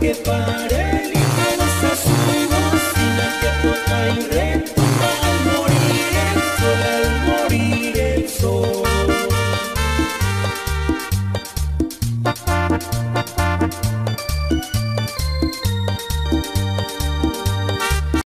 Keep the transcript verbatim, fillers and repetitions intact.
que pare el inmensa su bocina que toca y retumba al morir el sol, al morir el sol.